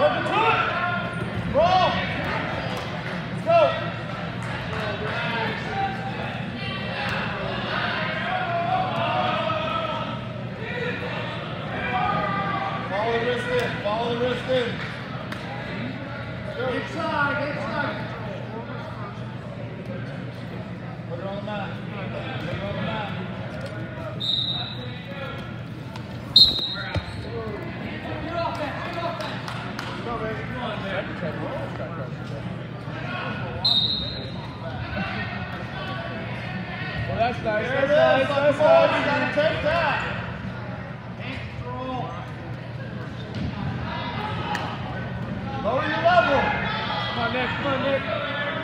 Welcome to it. Roll. Let's go. Follow the wrist in. Follow the wrist in. Inside. Inside. Put it on the mat. Put it on the mat. Go, baby. Come on, man. Well, that's nice. There that's nice. That's nice. You gotta take that. Lower your level. Come on, Nick. Come on, Nick.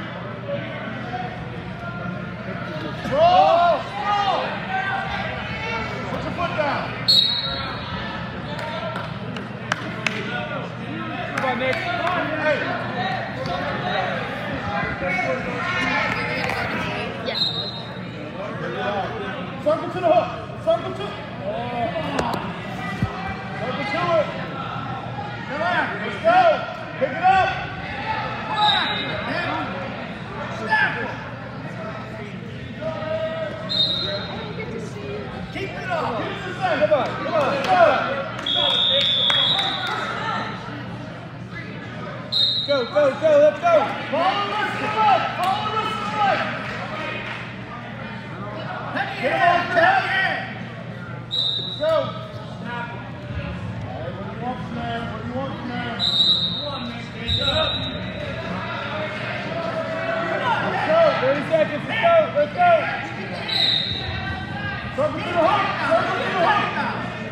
Roll. Roll. Put your foot down. Come on, Nick. Hey. Yeah. Circle to the hook. Circle to it. Circle to it. Come on. Let's go. Pick it up. Snap. Keep it up. Come on. Come on. Go, go, go. Let's go. Follow the rest of the leg. Follow the rest of the leg. Get it on, Ted. Let's go. Snap. All right, what do you want from there? What do you want from there? Let's go. 30 seconds. Let's go. Let's go. Circle to the hook. Circle to the hook.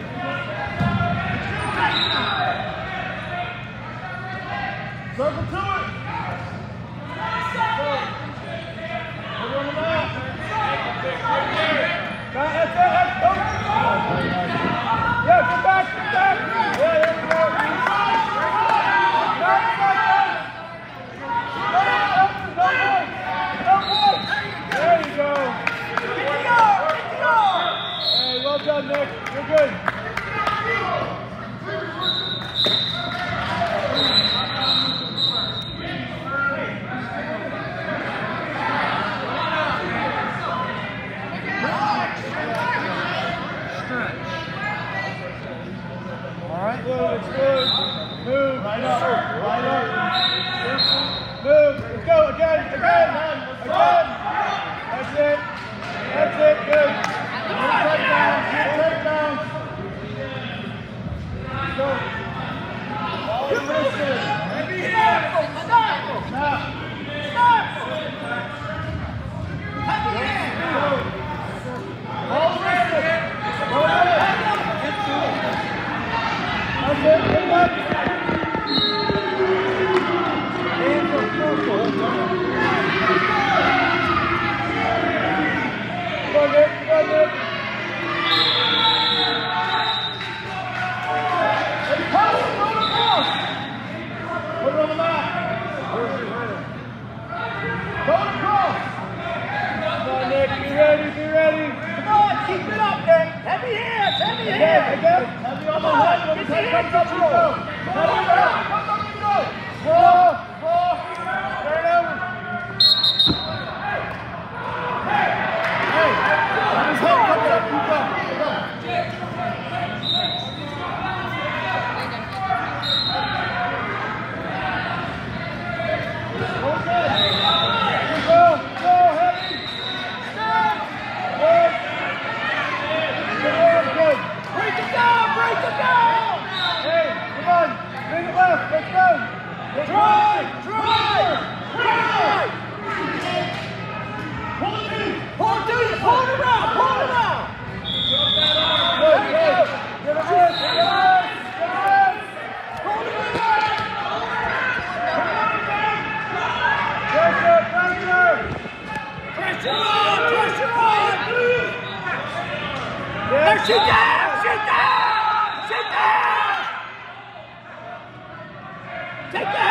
Circle to it. Go. Put it on the mat. That's it. Let's go. Yeah, get back. Get back. Yeah, there we go. There you go. Hey, well done, Nick. You're good. All right, good. It's good. Move. Right up. Right up. Move. Let's go again. Again. Again. That's it. That's it. Good. Get takedown. Get takedown. Let's go. Follow the wrist in. Stop. Stop. Follow the wrist in. Go ahead. That's it. Get back. Hands up circle. Go, Nick. Go, Nick. Hey, pass it. Go across. Put it on the mat. Go across. Come on, Nick. Be ready. Be ready. Come on. Keep it up, Nick. Heavy hands. Heavy hands. Heavy on the head. When the head comes up, you go. Heavy up. Comes up, you go. Roll. Roll. Turn over. Hey. When his head comes up, you go. Go. Okay. Go. Go. Heavy. Stop. Good. Good. Good. Break it down. Break it down. Hey, come on. Bring it left. Let's go. Try. Try. Try. Pull it in. Pull it in. Pull it around. Pull it around. Good. Good. Get it in. Get it in. Get it in. Pull it in. Pressure. Pressure. Pressure on. Pressure on. There she down. Sit down! Sit down! Take that!